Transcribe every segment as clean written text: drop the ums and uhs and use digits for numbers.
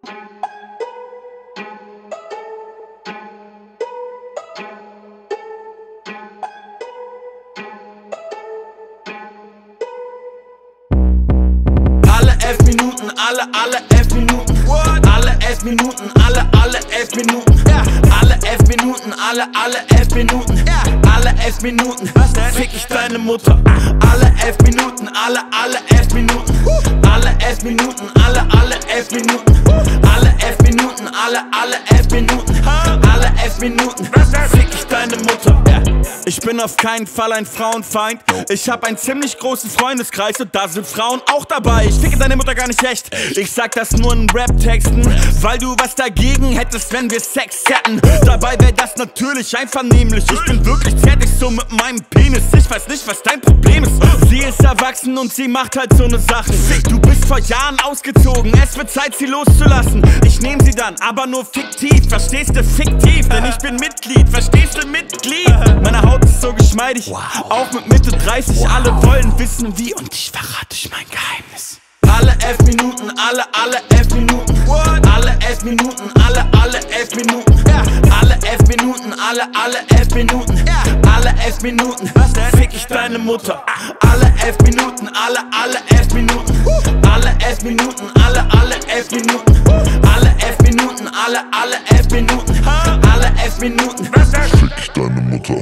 Alle 11 Minuten, alle 11 Minuten. Alle 11 Minuten, alle 11 Minuten. Alle 11 Minuten, alle 11 Minuten. Alle 11 Minuten, fick ich deine Mutter. Alle 11 Minuten, alle 11 Minuten. Alle 11 Minuten, alle 11 Minuten. Alle 11 Minuten, alle 11 Minuten. Alle 11 Minuten, fick ich deine Mutter. Ich bin auf keinen Fall ein Frauenfeind. Ich hab einen ziemlich großen Freundeskreis und da sind Frauen auch dabei. Ich ficke deine Mutter gar nicht echt. Ich sag das nur in Rap-Texten, weil du was dagegen hättest, wenn wir Sex hätten. Dabei wär das natürlich einvernehmlich. Ich bin wirklich fertig so mit meinem Penis. Ich weiß nicht, was dein Problem ist. Sie ist erwachsen und sie macht halt so ne Sachen. Du bist vor Jahren ausgezogen, es wird Zeit, sie loszulassen. Ich nehm sie dann, aber nur fiktiv. Verstehst du, fiktiv, denn ich bin Mitglied. Verstehst du, Mitglied? Meine Haut ist so geschmeidig, auch mit Mitte 30. Alle wollen wissen wie und ich verrate euch mein Geheimnis. Alle 11 Minuten, alle 11 Minuten. Alle 11 Minuten, alle 11 Minuten. Alle 11 Minuten, alle 11 Minuten. Alle 11 Minuten, fick ich deine Mutter. Alle 11 Minuten, alle 11 Minuten. Alle 11 Minuten, alle 11 Minuten. Alle 11 Minuten, alle 11 Minuten. Alle 11 Minuten, fick ich deine Mutter.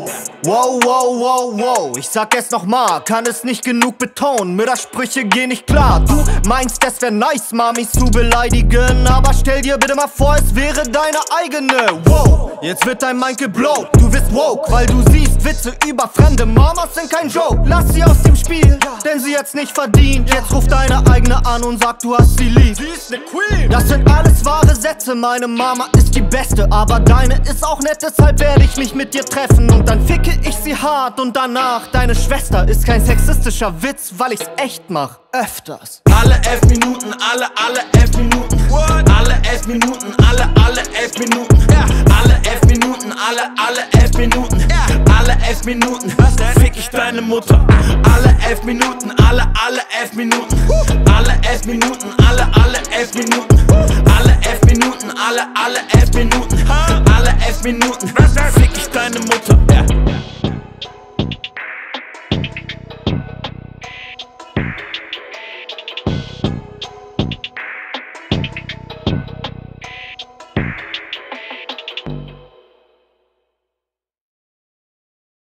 Wow, wow, wow, wow, ich sag es nochmal, kann es nicht genug betonen, Mördersprüche gehen nicht klar. Du meinst, es wär nice, Mamis zu beleidigen, aber stell dir bitte mal vor, es wäre deine eigene. Wow, jetzt wird dein Mind geblowt, du wirst woke, weil du siehst, Witze über fremde Mamas sind kein Joke. Lass sie aus dem Spiel, denn sie hat's nicht verdient. Jetzt ruf deine eigene an und sag, du hast sie lieb. Sie ist ne Queen. Das sind alles wahre Sätze, meine Mama ist die beste, aber deine ist auch nett, deshalb werde ich mich mit dir treffen und dann ficke ich sie hart und danach. Deine Schwester ist kein sexistischer Witz, weil ich's echt mach, öfters. Alle 11 Minuten, alle 11 Minuten. Alle 11 Minuten, alle 11 Minuten. Alle 11 Minuten, alle 11 Minuten. Alle 11 Minuten, fick ich deine Mutter. Alle 11 Minuten, alle 11 Minuten. Alle 11 Minuten, alle 11 Minuten. Alle 11 Minuten, alle 11 Minuten. Alle 11 Minuten, fick ich deine Mutter.